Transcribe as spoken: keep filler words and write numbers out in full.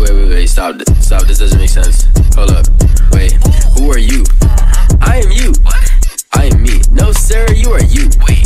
wait, wait, wait, stop, stop, this doesn't make sense. Hold up, wait, who are you? I am you. I am me. No, sir, you are you. Wait.